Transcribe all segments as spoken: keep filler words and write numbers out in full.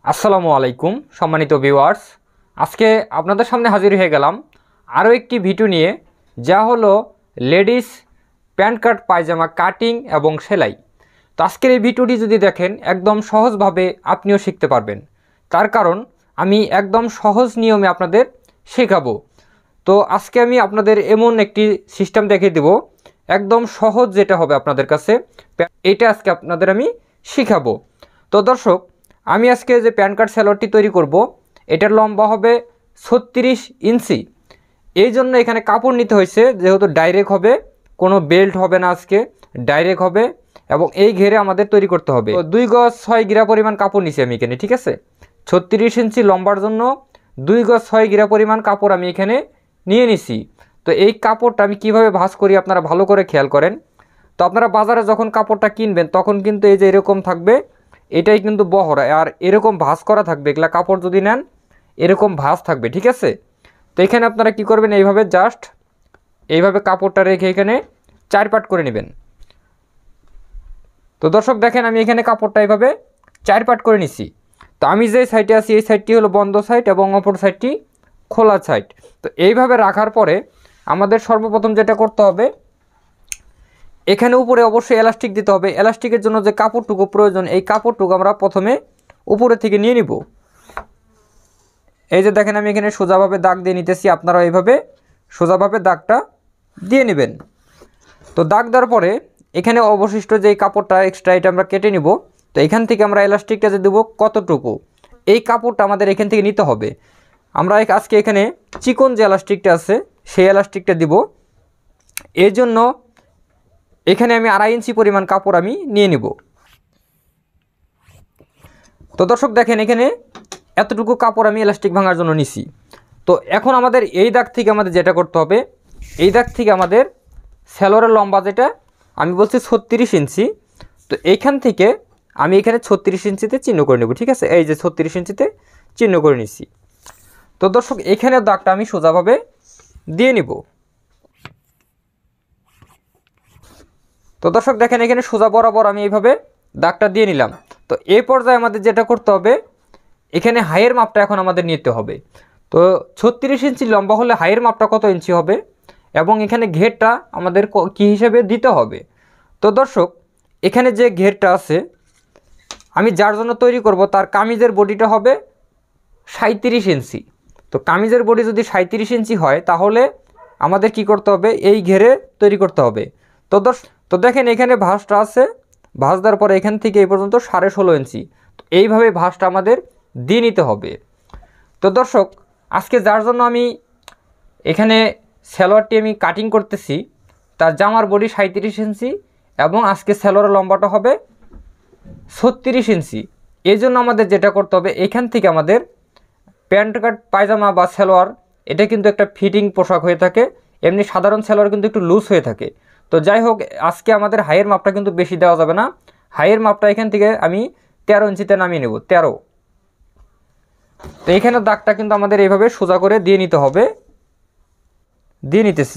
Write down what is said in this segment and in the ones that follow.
আসসালামু আলাইকুম সম্মানিত ভিউয়ার্স, আজকে আপনাদের সামনে হাজির হয়ে গেলাম আরও একটি ভিডিও নিয়ে, যা হলো লেডিস প্যান্ট কাট পায়জামা কাটিং এবং সেলাই। তো আজকের এই ভিডিওটি যদি দেখেন একদম সহজভাবে আপনিও শিখতে পারবেন, তার কারণ আমি একদম সহজ নিয়মে আপনাদের শেখাবো। তো আজকে আমি আপনাদের এমন একটি সিস্টেম দেখিয়ে দেব, একদম সহজ যেটা হবে আপনাদের কাছে, এইটা আজকে আপনাদের আমি শেখাবো। তো দর্শক, আমি আজকে যে প্যান কার্ড সেলোয়ারটি তৈরি করব, এটার লম্বা হবে ছত্রিশ ইঞ্চি। এই জন্য এখানে কাপড় নিতে হয়েছে, যেহেতু ডাইরেক্ট হবে, কোনো বেল্ট হবে না, আজকে ডাইরেক্ট হবে এবং এই ঘেরে আমাদের তৈরি করতে হবে। তো দুই গজ ছয় গিরা পরিমাণ কাপড় নিছি আমি এখানে, ঠিক আছে। ছত্রিশ ইঞ্চি লম্বার জন্য দুই গজ ছয় গিরা পরিমাণ কাপড় আমি এখানে নিয়ে নিছি। তো এই কাপড়টা আমি কিভাবে ভাঁজ করি আপনারা ভালো করে খেয়াল করেন। তো আপনারা বাজারে যখন কাপড়টা কিনবেন তখন কিন্তু এই যে এরকম থাকবে, এটাই কিন্তু বহর, আর এরকম ভাঁজ করা থাকবে। এগুলা কাপড় যদি নেন এরকম ভাঁজ থাকবে, ঠিক আছে। তো এখানে আপনারা কি করবেন, এইভাবে জাস্ট এইভাবে কাপড়টা রেখে এখানে চার পাট করে নেবেন। তো দর্শক দেখেন, আমি এখানে কাপড়টা এইভাবে চার পাট করে নিছি। তো আমি যে সাইডে আছি এই সাইডটি হলো বন্ধ সাইড এবং অপর সাইডটি খোলা সাইড। তো এইভাবে রাখার পরে আমাদের সর্বপ্রথম যেটা করতে হবে, এখানে উপরে অবশ্যই এলাস্টিক দিতে হবে। এলাস্টিকের জন্য যে কাপড়টুকু প্রয়োজন, এই কাপড়টুকু আমরা প্রথমে উপরে থেকে নিয়ে নিব। এই যে দেখেন, আমি এখানে সোজাভাবে দাগ দিয়ে নিতেছি, আপনারা এইভাবে সোজাভাবে দাগটা দিয়ে নেবেন। তো দাগ দেওয়ার পরে এখানে অবশিষ্ট যে কাপড়টা এক্সট্রা, এটা আমরা কেটে নিব। তো এখান থেকে আমরা এলাস্টিকটা যে দেবো কতটুকু, এই কাপড়টা আমাদের এখান থেকে নিতে হবে। আমরা আজকে এখানে চিকন যে এলাস্টিকটা আছে সেই এলাস্টিকটা দিব। এর জন্য এখানে আমি আড়াই ইঞ্চি পরিমাণ কাপড় আমি নিয়ে নিব। তো দর্শক দেখেন, এখানে এতটুকু কাপড় আমি এলাস্টিক ভাঙার জন্য নিছি। তো এখন আমাদের এই দাগ থেকে আমাদের যেটা করতে হবে, এই দাগ থেকে আমাদের সেলোয়ারের লম্বা যেটা আমি বলছি ছত্রিশ ইঞ্চি। তো এইখান থেকে আমি এখানে ছত্রিশ ইঞ্চিতে চিহ্ন করে নেব, ঠিক আছে। এই যে ছত্রিশ ইঞ্চিতে চিহ্ন করে নিছি। তো দর্শক এখানে দাগটা আমি সোজাভাবে দিয়ে নিব। তো দর্শক দেখেন, এখানে সোজা বরাবর আমি এইভাবে দাগটা দিয়ে নিলাম। তো এই পর্যায়ে আমাদের যেটা করতে হবে, এখানে হাইয়ের মাপটা এখন আমাদের নিতে হবে। তো ছত্রিশ ইঞ্চি লম্বা হলে হাইয়ের মাপটা কত ইঞ্চি হবে এবং এখানে ঘেরটা আমাদের কী হিসেবে দিতে হবে। তো দর্শক এখানে যে ঘেরটা আছে আমি যার জন্য তৈরি করব, তার কামিজের বডিটা হবে সাঁত্রিশ ইঞ্চি। তো কামিজের বডি যদি সাঁত্রিশ ইঞ্চি হয় তাহলে আমাদের কি করতে হবে, এই ঘেরে তৈরি করতে হবে। তো দর্শক তো দেখেন, এখানে ভাঁজটা আছে, ভাঁজ দেওয়ার পরে এখান থেকে এই পর্যন্ত সাড়ে ষোলো ইঞ্চি। তো এইভাবে ভাঁজটা আমাদের দিয়ে নিতে হবে। তো দর্শক আজকে যার জন্য আমি এখানে সালোয়ারটি আমি কাটিং করতেছি, তার জামার বডি সাঁত্রিশ ইঞ্চি এবং আজকে সালোয়ারের লম্বাটা হবে ছত্রিশ ইঞ্চি। এই জন্য আমাদের যেটা করতে হবে, এখান থেকে আমাদের প্যান্ট কাট পায়জামা বা সালোয়ার, এটা কিন্তু একটা ফিটিং পোশাক হয়ে থাকে। এমনি সাধারণ সালোয়ার কিন্তু একটু লুজ হয়ে থাকে। তো যাই হোক, আজকে আমাদের হাইয়ের মাপটা কিন্তু বেশি দেওয়া যাবে না। হাইয়ের মাপটা এখান থেকে আমি তেরো ইঞ্চিতে নামিয়ে নেব, তেরো। তো এখানে দাগটা কিন্তু আমাদের এইভাবে সোজা করে দিয়ে নিতে হবে, দিয়ে নিতেছি।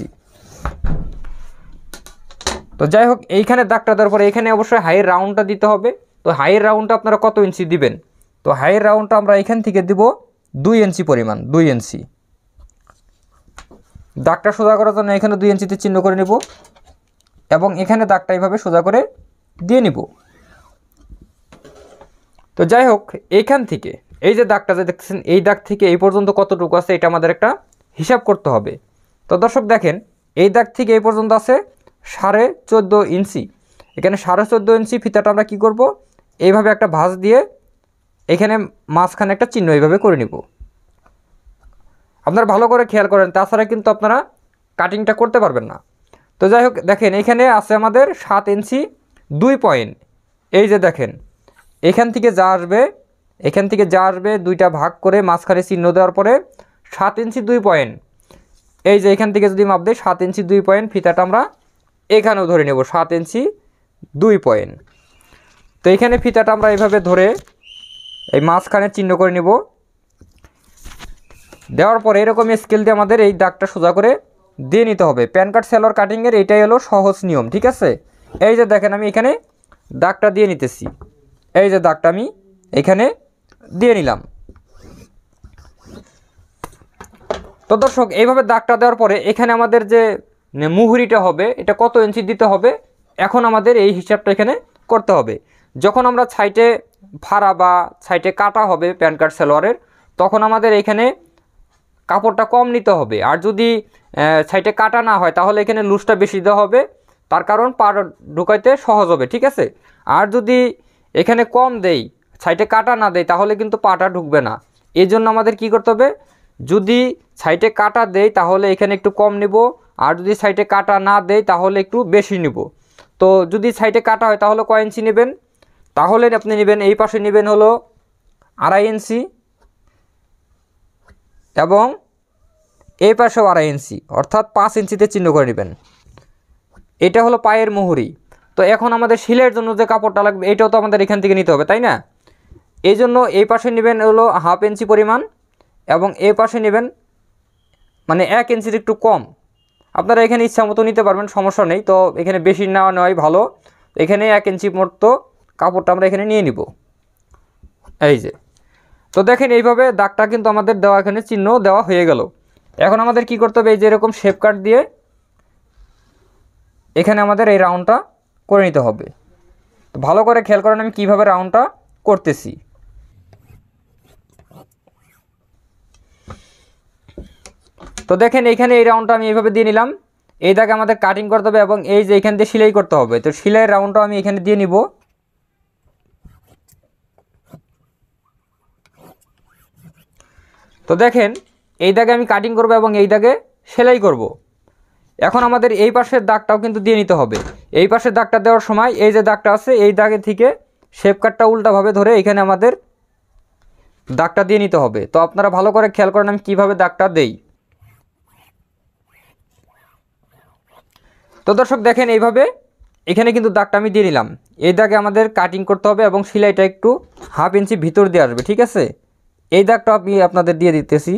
তো যাই হোক, এইখানে দাগটা দেওয়ার পরে এখানে অবশ্যই হাইয়ের রাউন্ডটা দিতে হবে। তো হাইয়ের রাউন্ডটা আপনারা কত ইঞ্চি দিবেন, তো হাইয়ের রাউন্ডটা আমরা এখান থেকে দিব দুই ইঞ্চি পরিমাণ, দুই ইঞ্চি। দাগটা সোজা করার জন্য এখানে দুই ইঞ্চিতে চিহ্ন করে নেব এবং এখানে দাগটা এইভাবে সোজা করে দিয়ে নিব। তো যাই হোক, এইখান থেকে এই যে দাগটা যে দেখছেন, এই দাগ থেকে এই পর্যন্ত কতটুকু আছে এটা আমাদের একটা হিসাব করতে হবে। তো দর্শক দেখেন, এই দাগ থেকে এই পর্যন্ত আছে সাড়ে চোদ্দো ইঞ্চি। এখানে সাড়ে চোদ্দো ইঞ্চি ফিতাটা আমরা কি করব, এইভাবে একটা ভাঁজ দিয়ে এখানে মাঝখানে একটা চিহ্ন এইভাবে করে নিব। আপনারা ভালো করে খেয়াল করেন, তাছাড়া কিন্তু আপনারা কাটিংটা করতে পারবেন না। তো যাই হোক দেখেন, এখানে আছে আমাদের সাত ইঞ্চি দুই পয়েন্ট। এই যে দেখেন, এখান থেকে যা আসবে, এখান থেকে যা আসবে দুইটা ভাগ করে মাঝখানে চিহ্ন দেওয়ার পরে সাত ইঞ্চি দুই পয়েন্ট। এই যে এখান থেকে যদি মাপ দেয় সাত ইঞ্চি দুই পয়েন্ট, ফিতাটা আমরা এখানেও ধরে নেব সাত ইঞ্চি দুই পয়েন্ট। তো এখানে ফিতাটা আমরা এইভাবে ধরে এই মাঝখানে চিহ্ন করে নেব। দেওয়ার পরে এরকম স্কেল দিয়ে আমাদের এই দাগটা সোজা করে দিয়ে নিতে হবে। প্যান কাট সালোয়ার কাটিংয়ের এটাই হলো সহজ নিয়ম, ঠিক আছে। এই যে দেখেন, আমি এখানে দাগটা দিয়ে নিতেছি। এই যে দাগটা আমি এখানে দিয়ে নিলাম। তো দর্শক এইভাবে দাগটা দেওয়ার পরে এখানে আমাদের যে মুহুরিটা হবে এটা কত ইঞ্চি দিতে হবে এখন আমাদের এই হিসাবটা এখানে করতে হবে। যখন আমরা সাইডে ফাড়া বা সাইডে কাটা হবে প্যান্ট কাট সালোয়ারের তখন আমাদের এখানে কাপড়টা কম নিতে হবে। আর যদি সাইডে কাটা না হয় তাহলে এখানে লুজটা বেশি দেওয়া হবে, তার কারণ পা ঢুকাইতে সহজ হবে, ঠিক আছে। আর যদি এখানে কম দেই সাইডে কাটা না দেয় তাহলে কিন্তু পাটা ঢুকবে না। এই জন্য আমাদের কি করতে হবে, যদি সাইডে কাটা দেই তাহলে এখানে একটু কম নিব, আর যদি সাইডে কাটা না দেই তাহলে একটু বেশি নিব। তো যদি সাইডে কাটা হয় তাহলে কয় ইঞ্চি নেবেন, তাহলে আপনি নেবেন এই পাশে নেবেন হলো আড়াই ইঞ্চি এবং এই পাশেও আড়াই ইঞ্চি, অর্থাৎ পাঁচ ইঞ্চিতে চিহ্ন করে নেবেন। এটা হলো পায়ের মুহুরি। তো এখন আমাদের সেলাইয়ের জন্য যে কাপড়টা লাগবে এটাও তো আমাদের এখান থেকে নিতে হবে, তাই না। এই জন্য এই পাশে নেবেন হলো হাফ ইঞ্চি পরিমাণ এবং এই পাশে নেবেন মানে এক ইঞ্চির একটু কম। আপনারা এখানে ইচ্ছা মতো নিতে পারবেন, সমস্যা নেই। তো এখানে বেশি নেওয়া নেওয়াই ভালো। এখানে এক ইঞ্চি মতো কাপড়টা আমরা এখানে নিয়ে নিব, এই যে। তো দেখেন এইভাবে দাগটা কিন্তু আমাদের দেওয়া এখানে চিহ্ন দেওয়া হয়ে গেল। এখন আমাদের কি করতে হবে, এই যে এরকম শেপ কাট দিয়ে এখানে আমাদের এই রাউন্ডটা করে নিতে হবে। তো ভালো করে খেয়াল করেন আমি কিভাবে রাউন্ডটা করতেছি। তো দেখেন এইখানে এই রাউন্ডটা আমি এইভাবে দিয়ে নিলাম। এই দাগে আমাদের কাটিং করতে হবে এবং এই যে এখান দিয়ে সেলাই করতে হবে। তো সেলাইয়ের রাউন্ডটা আমি এখানে দিয়ে নিব। তো দেখেন এই দাগে আমি কাটিং করব এবং এই দাগে সেলাই করব। এখন আমাদের এই পাশের দাগটাও কিন্তু দিয়ে নিতে হবে। এই পাশের দাগটা দেওয়ার সময় এই যে দাগটা আছে এই দাগে থেকে শেপ কাটটা উল্টাভাবে ধরে এখানে আমাদের দাগটা দিয়ে নিতে হবে। তো আপনারা ভালো করে খেয়াল করেন আমি কীভাবে দাগটা দেই। তো দর্শক দেখেন এইভাবে এখানে কিন্তু দাগটা আমি দিয়ে নিলাম। এই দাগে আমাদের কাটিং করতে হবে এবং সেলাইটা একটু হাফ ইঞ্চি ভিতর দিয়ে আসবে, ঠিক আছে। এই দাগটা আমি আপনাদের দিয়ে দিতেছি।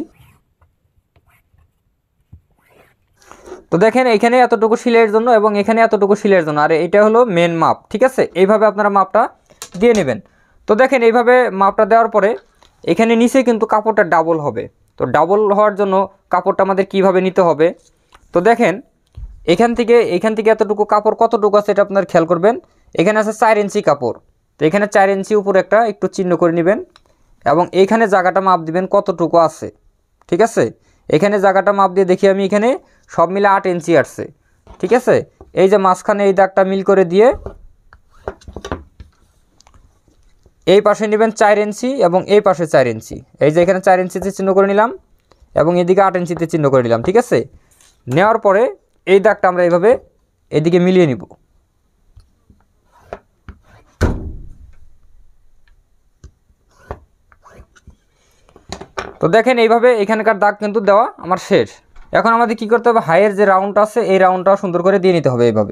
তো দেখেন এখানে এতটুকু সেলাইয়ের জন্য এবং এখানে এতটুকু সেলাইয়ের জন্য, আর এটা হলো মেন মাপ, ঠিক আছে। এইভাবে আপনারা মাপটা দিয়ে নেবেন। তো দেখেন এইভাবে মাপটা দেওয়ার পরে এখানে নিচে কিন্তু কাপড়টা ডাবল হবে। তো ডাবল হওয়ার জন্য কাপড়টা আমাদের কিভাবে নিতে হবে, তো দেখেন এখান থেকে এখান থেকে এতটুকু কাপড় কতটুকু আছে এটা আপনার খেয়াল করবেন। এখানে আছে চার ইঞ্চি কাপড়। তো এখানে চার ইঞ্চি উপরে একটা একটু চিহ্ন করে নেবেন এবং এইখানে জায়গাটা মাপ দিবেন কতটুকু আছে, ঠিক আছে। এখানে জায়গাটা মাপ দিয়ে দেখি আমি এখানে সব মিলে আট ইঞ্চি আসছে, ঠিক আছে। এই যে মাঝখানে এই দাগটা মিল করে দিয়ে এই পাশে নেবেন চার ইঞ্চি এবং এই পাশে চার ইঞ্চি। এই যে এখানে চার ইঞ্চিতে চিহ্ন করে নিলাম এবং এদিকে আট ইঞ্চিতে চিহ্ন করে নিলাম, ঠিক আছে। নেওয়ার পরে এই দাগটা আমরা এইভাবে এদিকে মিলিয়ে নিব। তো দেখেন এইভাবে এখানকার দাগ কিন্তু দেওয়া আমার শেষ। এখন আমাদের কি করতে হবে, হাইয়ের যে রাউন্ডটা আছে এই রাউন্ডটা সুন্দর করে দিয়ে নিতে হবে এইভাবে,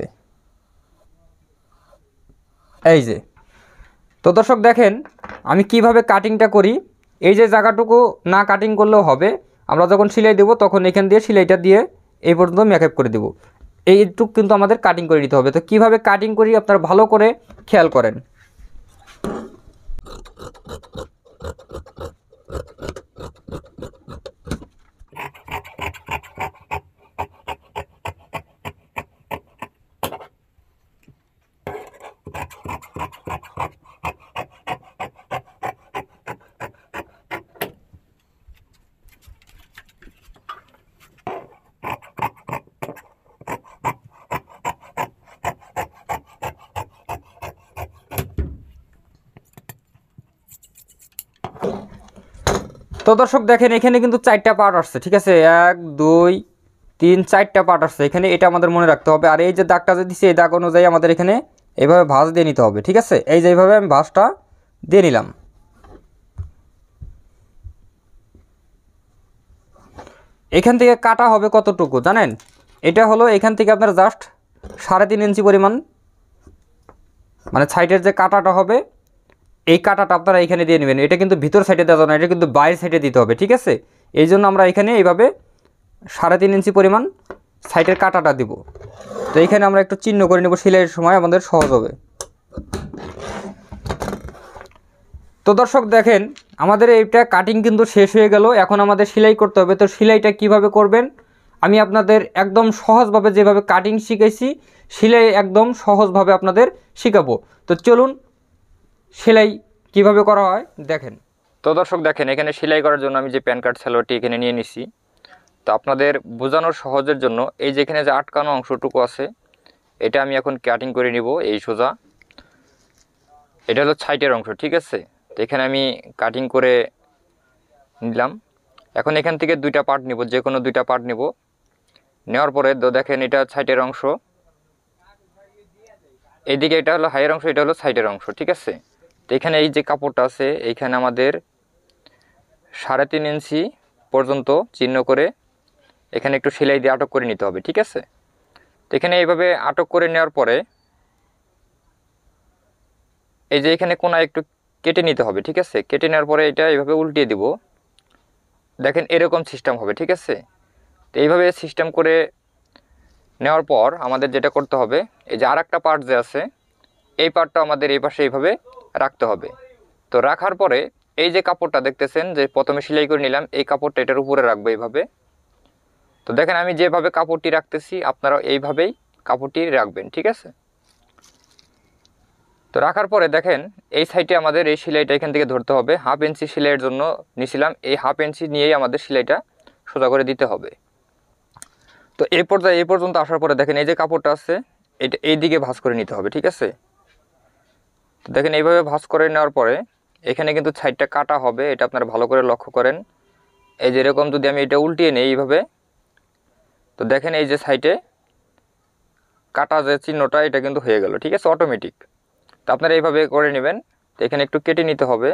এই যে। তো দর্শক দেখেন আমি কিভাবে কাটিংটা করি। এই যে জায়গাটুকু না কাটিং করলেও হবে, আমরা যখন সেলাই দেবো তখন এখান দিয়ে সেলাইটা দিয়ে এই পর্যন্ত মেকআপ করে দেবো। এইটুকু কিন্তু আমাদের কাটিং করে নিতে হবে। তো কিভাবে কাটিং করি আপনারা ভালো করে খেয়াল করেন। তো দর্শক দেখেন এখানে কিন্তু চারটা পার্ট আসছে, ঠিক আছে। এক দুই তিন চারটা পার্ট আসছে এখানে, এটা আমাদের মনে রাখতে হবে। আর এই যে দাগটা যে দিচ্ছি এই দাগ অনুযায়ী আমাদের এখানে এইভাবে ভাঁজ দিয়ে নিতে হবে, ঠিক আছে। এই যে এইভাবে আমি ভাঁজটা দিয়ে নিলাম। এখান থেকে কাটা হবে কতটুকু জানেন, এটা হলো এখান থেকে আপনার জাস্ট সাড়ে তিন ইঞ্চি পরিমাণ, মানে সাইডের যে কাটাটা হবে এই কাটাটা আপনারা এখানে দিয়ে নেবেন। এটা কিন্তু ভিতর সাইডে দেওয়া যাবে না, এটা কিন্তু বাইরের সাইডে দিতে হবে, ঠিক আছে। এই জন্য আমরা এখানে এইভাবে সাড়ে তিন ইঞ্চি পরিমাণ সাইডের কাটাটা দিব। তো এইখানে আমরা একটু চিহ্ন করে নেব, সেলাইয়ের সময় আমাদের সহজ হবে। তো দর্শক দেখেন আমাদের এইটা কাটিং কিন্তু শেষ হয়ে গেল, এখন আমাদের সেলাই করতে হবে। তো সেলাইটা কিভাবে করবেন আমি আপনাদের একদম সহজভাবে যেভাবে কাটিং শিখেছি সেলাই একদম সহজভাবে আপনাদের শেখাবো। তো চলুন সেলাই কিভাবে করা হয় দেখেন। তো দর্শক দেখেন এখানে সেলাই করার জন্য আমি যে প্যান কার্ড সালোয়ারটি এখানে নিয়ে নিছি। তো আপনাদের বোঝানোর সহজের জন্য এই যে এখানে যে আটকানো অংশটুকু আছে এটা আমি এখন কাটিং করে নিব। এই সোজা এটা হলো সাইডের অংশ, ঠিক আছে। তো এখানে আমি কাটিং করে নিলাম। এখন এখান থেকে দুইটা পার্ট নিব, যে কোনো দুইটা পার্ট নিব। নেওয়ার পরে তো দেখেন এটা সাইডের অংশ, এইদিকে এটা হলো হাইয়ের অংশ, এটা হলো সাইডের অংশ, ঠিক আছে। তো এখানে এই যে কাপড়টা আছে এইখানে আমাদের সাড়ে তিন ইঞ্চি পর্যন্ত চিহ্ন করে এখানে একটু সেলাই দিয়ে আটক করে নিতে হবে, ঠিক আছে। তো এখানে এইভাবে আটক করে নেওয়ার পরে এই যে এখানে কোনা একটু কেটে নিতে হবে, ঠিক আছে। কেটে নেওয়ার পরে এটা এইভাবে উল্টিয়ে দিব, দেখেন এরকম সিস্টেম হবে, ঠিক আছে। তো এইভাবে সিস্টেম করে নেওয়ার পর আমাদের যেটা করতে হবে এই যে আর একটা পার্ট যে আছে এই পার্টটা আমাদের এই পাশে এইভাবে রাখতে হবে। তো রাখার পরে এই যে কাপড়টা দেখতেছেন যে প্রথমে সেলাই করে নিলাম এই কাপড়টা এটার উপরে রাখবো এইভাবে। তো দেখেন আমি যেভাবে কাপড়টি রাখতেছি আপনারা এইভাবেই কাপড়টি রাখবেন, ঠিক আছে। তো রাখার পরে দেখেন এই সাইডে আমাদের এই সেলাইটা এখান থেকে ধরতে হবে। হাফ ইঞ্চি সেলাইয়ের জন্য নিয়েছিলাম, এই হাফ ইঞ্চি নিয়েই আমাদের সেলাইটা সোজা করে দিতে হবে। তো এই পর্যায়ে এই পর্যন্ত আসার পরে দেখেন এই যে কাপড়টা আছে এটা এই দিকে ভাঁজ করে নিতে হবে, ঠিক আছে। তো দেখেন এইভাবে ভাঁজ করে নেওয়ার পরে এখানে কিন্তু সাইডটা কাটা হবে, এটা আপনারা ভালো করে লক্ষ্য করেন। এই যে এরকম যদি আমি এটা উল্টিয়ে নিই এইভাবে, তো দেখেন এই যে সাইডে কাটা যে চিহ্নটা এটা কিন্তু হয়ে গেল, ঠিক আছে, অটোমেটিক। তো আপনারা এইভাবে করে নেবেন। তো এখানে একটু কেটে নিতে হবে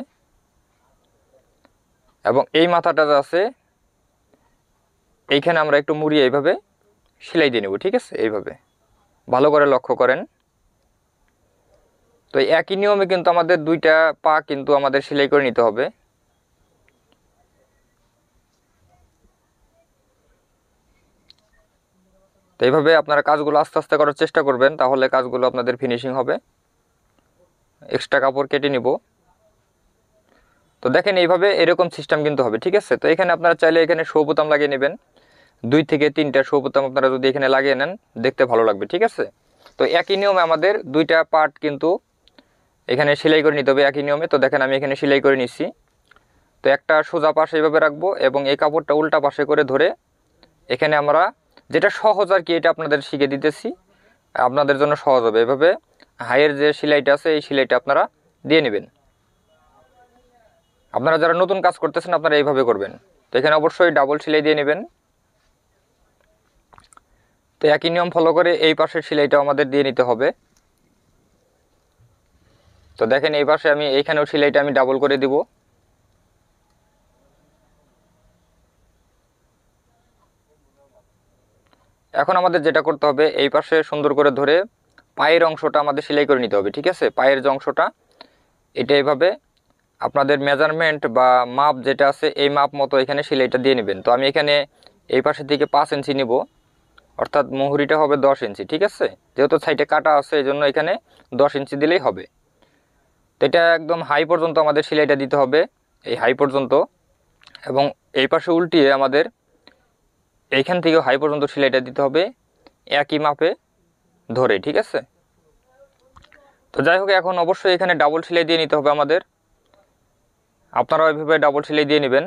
এবং এই মাথাটা যে আছে এইখানে আমরা একটু মুড়িয়ে এইভাবে সেলাই দিয়ে নেব, ঠিক আছে, এইভাবে ভালো করে লক্ষ্য করেন। তো একই নিয়মে কিন্তু আমাদের দুইটা পা কিন্তু আমাদের সেলাই করে নিতে হবে। তো এইভাবে আপনারা কাজগুলো আস্তে আস্তে করার চেষ্টা করবেন, তাহলে কাজগুলো আপনাদের ফিনিশিং হবে। এক্সট্রা কাপড় কেটে নিব। তো দেখেন এইভাবে এরকম সিস্টেম কিন্তু হবে, ঠিক আছে। তো এখানে আপনারা চাইলে এখানে শো বোতাম লাগিয়ে নেবেন, দুই থেকে তিনটা শো বোতাম আপনারা যদি এখানে লাগিয়ে নেন দেখতে ভালো লাগবে, ঠিক আছে। তো একই নিয়মে আমাদের দুইটা পার্ট কিন্তু এখানে সেলাই করে নিতে হবে একই নিয়মে। তো দেখেন আমি এখানে সেলাই করে নিচ্ছি। তো একটা সোজা পাশে এইভাবে রাখবো এবং এই কাপড়টা উল্টা পাশে করে ধরে এখানে আমরা যেটা সহজ আর কি এটা আপনাদের শিখে দিতেছি, আপনাদের জন্য সহজ হবে। এভাবে হাইয়ের যে সেলাইটা আছে এই সেলাইটা আপনারা দিয়ে নেবেন। আপনারা যারা নতুন কাজ করতেছেন আপনারা এইভাবে করবেন। তো এখানে অবশ্যই ডাবল সেলাই দিয়ে নেবেন। তো একই নিয়ম ফলো করে এই পাশের সেলাইটাও আমাদের দিয়ে নিতে হবে। তো দেখেন এই পাশে আমি এইখানেও সেলাইটা আমি ডাবল করে দিব। এখন আমাদের যেটা করতে হবে এই পাশে সুন্দর করে ধরে পায়ের অংশটা আমাদের সেলাই করে নিতে হবে, ঠিক আছে। পায়ের যে অংশটা এটা এইভাবে আপনাদের মেজারমেন্ট বা মাপ যেটা আছে এই মাপ মতো এখানে সেলাইটা দিয়ে নেবেন। তো আমি এখানে এই পাশের দিকে পাঁচ ইঞ্চি নিব, অর্থাৎ মুহুরিটা হবে দশ ইঞ্চি, ঠিক আছে। যেহেতু সাইডে কাটা আছে এই জন্য এখানে দশ ইঞ্চি দিলেই হবে। তো এটা একদম হাই পর্যন্ত আমাদের সেলাইটা দিতে হবে, এই হাই পর্যন্ত, এবং এই পাশে উল্টিয়ে আমাদের এইখান থেকে হাই পর্যন্ত সেলাইটা দিতে হবে একই মাপে ধরে, ঠিক আছে। তো যাই হোক এখন অবশ্যই এখানে ডাবল সেলাই দিয়ে নিতে হবে আমাদের, আপনারা ওইভাবে ডাবল সেলাই দিয়ে নেবেন।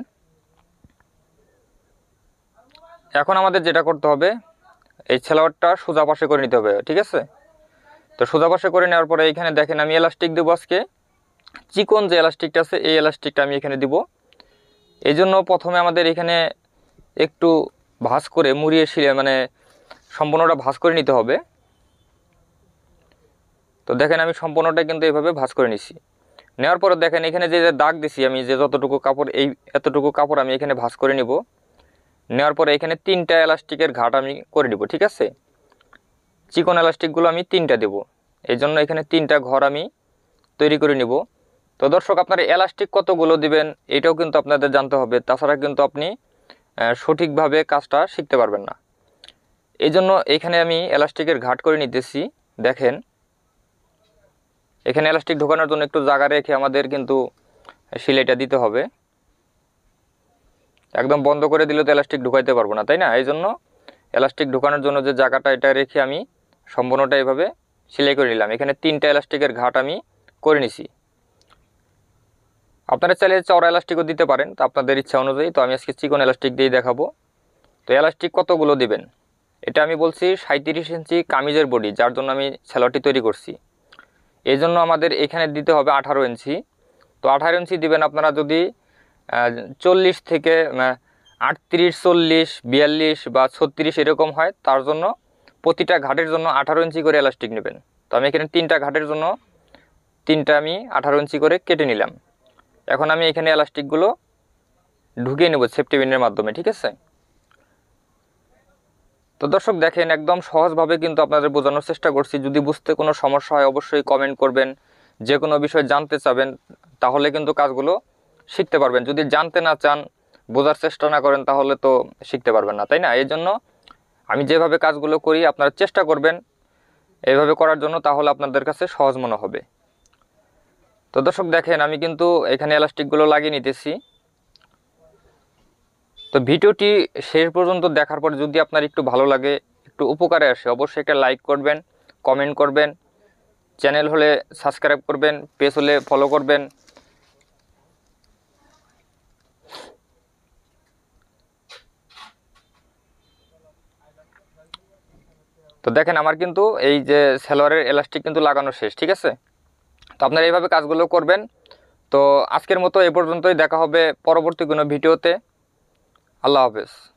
এখন আমাদের যেটা করতে হবে এই সালোয়ারটা সোজা পাশে করে নিতে হবে, ঠিক আছে। তো সোজা পাশে করে নেওয়ার পরে এখানে দেখেন আমি এলাস্টিক দেবো আজকে, চিকন যে এলাস্টিকটা আছে এই এলাস্টিকটা আমি এখানে দিব। এই জন্য প্রথমে আমাদের এখানে একটু ভাঁজ করে মুড়িয়ে শিলে মানে সম্পূর্ণটা ভাঁজ করে নিতে হবে। তো দেখেন আমি সম্পূর্ণটা কিন্তু এইভাবে ভাঁজ করে নিছি। নেওয়ার পরে দেখেন এখানে যে দাগ দিছি আমি, যে যতটুকু কাপড় এই এতটুকু কাপড় আমি এখানে ভাঁজ করে নিব। নেওয়ার পরে এখানে তিনটা এলাস্টিকের ঘাট আমি করে নিব, ঠিক আছে। চিকন এলাস্টিকগুলো আমি তিনটা দেব, এই জন্য এখানে তিনটা ঘর আমি তৈরি করে নিব। তো দর্শক আপনারা এলাস্টিক কতগুলো দিবেন এটাও কিন্তু আপনাদের জানতে হবে, তাছাড়া কিন্তু আপনি সঠিকভাবে কাজটা শিখতে পারবেন না। এই জন্য এখানে আমি এলাস্টিকের ঘাট করে নিতেছি। দেখেন এখানে এলাস্টিক ঢোকানোর জন্য একটু জায়গা রেখে আমাদের কিন্তু সেলাইটা দিতে হবে। একদম বন্ধ করে দিলে তো এলাস্টিক ঢুকাইতে পারবো না, তাই না? এই জন্য এলাস্টিক ঢুকানোর জন্য যে জায়গাটা, এটা রেখে আমি সম্পূর্ণটা এভাবে সেলাই করে নিলাম। এখানে তিনটা এলাস্টিকের ঘাট আমি করে নিছি। আপনারা চাইলে চওড়া এলাস্টিকও দিতে পারেন, তো আপনাদের ইচ্ছা অনুযায়ী। তো আমি আজকে চিকন এলাস্টিক দিয়ে দেখাবো। তো এলাস্টিক কতগুলো দিবেন এটা আমি বলছি। সাঁত্রিশ ইঞ্চি কামিজের বডি, যার জন্য আমি সেলোয়ারটি তৈরি করছি, এই জন্য আমাদের এখানে দিতে হবে আঠারো ইঞ্চি। তো আঠারো ইঞ্চি দিবেন আপনারা যদি চল্লিশ থেকে আটত্রিশ, চল্লিশ, বিয়াল্লিশ বা ছত্রিশ এরকম হয়, তার জন্য প্রতিটা ঘাটের জন্য আঠারো ইঞ্চি করে এলাস্টিক নেবেন। তো আমি এখানে তিনটা ঘাটের জন্য তিনটা আমি আঠারো ইঞ্চি করে কেটে নিলাম। এখন আমি এখানে এলাস্টিকগুলো ঢুকিয়ে নেব সেফটি পিনের মাধ্যমে, ঠিক আছে? তো দর্শক দেখেন, একদম সহজভাবে কিন্তু আপনাদের বোঝানোর চেষ্টা করছি। যদি বুঝতে কোনো সমস্যা হয় অবশ্যই কমেন্ট করবেন। যে কোনো বিষয় জানতে চাবেন তাহলে কিন্তু কাজগুলো শিখতে পারবেন। যদি জানতে না চান, বোঝার চেষ্টা না করেন, তাহলে তো শিখতে পারবেন না, তাই না? এই জন্য আমি যেভাবে কাজগুলো করি আপনারা চেষ্টা করবেন এইভাবে করার জন্য, তাহলে আপনাদের কাছে সহজ মনে হবে। তো দর্শক দেখেন, আমি কিন্তু এখানে এলাস্টিকগুলো লাগিয়ে নিতেছি। তো ভিডিওটি শেষ পর্যন্ত দেখার পর যদি আপনার একটু ভালো লাগে, একটু উপকারে আসে, অবশ্যই একটা লাইক করবেন, কমেন্ট করবেন, চ্যানেল হলে সাবস্ক্রাইব করবেন, পেজ হলে ফলো করবেন। তো দেখেন, আমার কিন্তু এই যে সালোয়ারের এলাস্টিক কিন্তু লাগানো শেষ, ঠিক আছে? তো আপনারা এইভাবে কাজগুলো করবেন। তো আজকের মতো এ পর্যন্তই, দেখা হবে পরবর্তী কোনো ভিডিওতে। আল্লাহ হাফেজ।